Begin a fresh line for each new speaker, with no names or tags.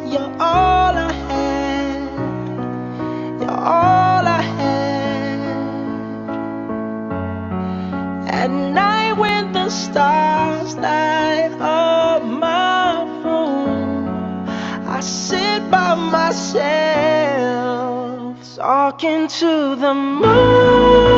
You're all I had. You're all I had. At night when the stars light up my room, I sit by myself talking to the moon.